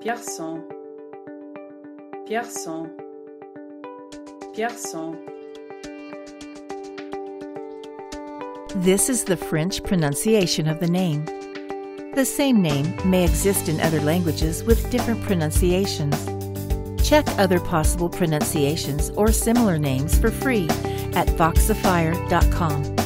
Pierson, Pierson, Pierson. This is the French pronunciation of the name. The same name may exist in other languages with different pronunciations. Check other possible pronunciations or similar names for free at voxifier.com.